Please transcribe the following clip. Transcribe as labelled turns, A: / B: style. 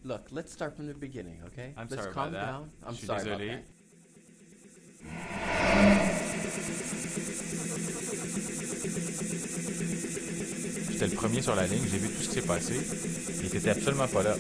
A: look, let's start from the beginning, okay?
B: I'm
A: Let's
B: sorry
A: calm
B: about that.
A: down. I'm
B: Je suis
A: sorry about
B: désolé.
A: that.
B: J'étais le premier sur la ligne, j'ai vu tout ce qui s'est passé. Il était absolument pas là.